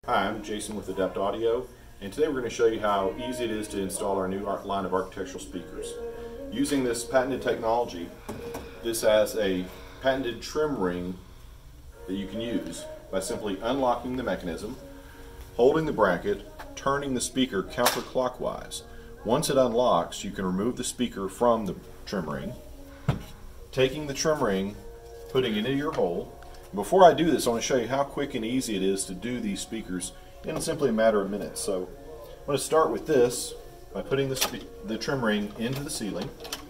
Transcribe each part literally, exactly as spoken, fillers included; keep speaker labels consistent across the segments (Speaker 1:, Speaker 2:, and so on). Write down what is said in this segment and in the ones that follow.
Speaker 1: Hi, I'm Jason with Adept Audio, and today we're going to show you how easy it is to install our new line of architectural speakers. Using this patented technology, this has a patented trim ring that you can use by simply unlocking the mechanism, holding the bracket, turning the speaker counterclockwise. Once it unlocks, you can remove the speaker from the trim ring, taking the trim ring, putting it into your hole. Before I do this, I want to show you how quick and easy it is to do these speakers in simply a matter of minutes. So I'm going to start with this by putting the, the trim ring into the ceiling.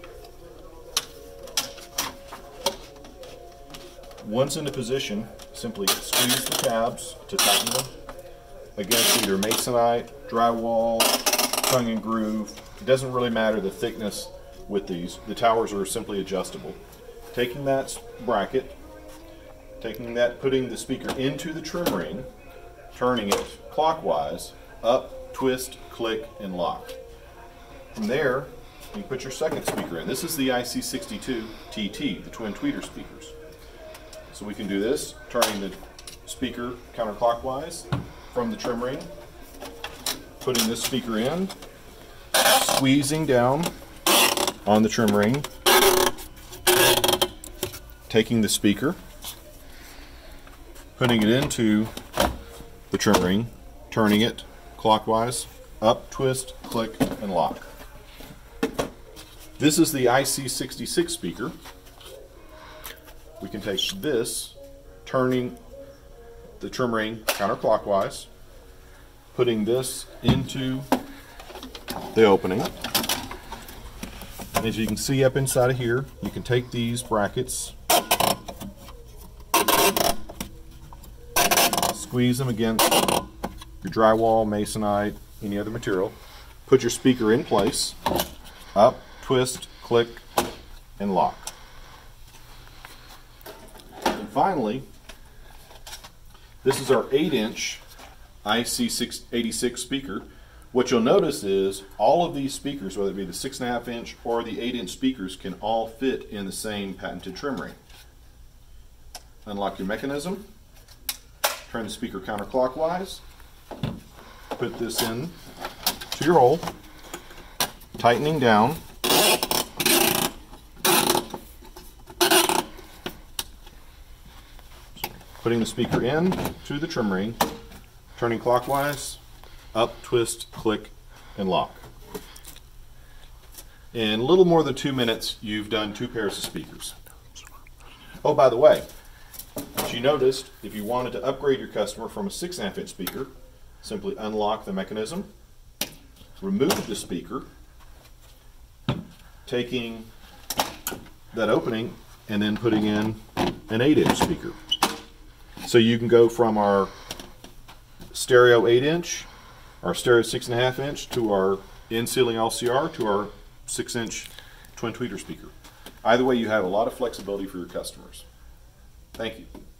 Speaker 1: Once into position, simply squeeze the tabs to tighten them against either masonite, drywall, tongue and groove. It doesn't really matter the thickness with these. The towers are simply adjustable. Taking that bracket, taking that, putting the speaker into the trim ring, turning it clockwise, up, twist, click, and lock. From there, you put your second speaker in. This is the I C sixty-two T T, the twin tweeter speakers. So we can do this, turning the speaker counterclockwise from the trim ring, putting this speaker in, squeezing down on the trim ring, taking the speaker, putting it into the trim ring, turning it clockwise, up, twist, click, and lock. This is the I C sixty-six speaker. We can take this, turning the trim ring counterclockwise, putting this into the opening. And as you can see up inside of here, you can take these brackets, squeeze them against your drywall, masonite, any other material. Put your speaker in place, up, twist, click, and lock. And finally, this is our eight inch I C eighty-six speaker. What you'll notice is all of these speakers, whether it be the six and a half inch or the eight inch speakers, can all fit in the same patented trim ring. Unlock your mechanism. Turn the speaker counterclockwise, put this in to your hole, tightening down, putting the speaker in to the trim ring, turning clockwise, up, twist, click, and lock. In a little more than two minutes, you've done two pairs of speakers. Oh, by the way, as you noticed, if you wanted to upgrade your customer from a six and a half inch speaker, simply unlock the mechanism, remove the speaker, taking that opening and then putting in an eight inch speaker. So you can go from our stereo eight inch, our stereo six and a half inch, to our in-ceiling L C R, to our six inch twin tweeter speaker. Either way, you have a lot of flexibility for your customers. Thank you.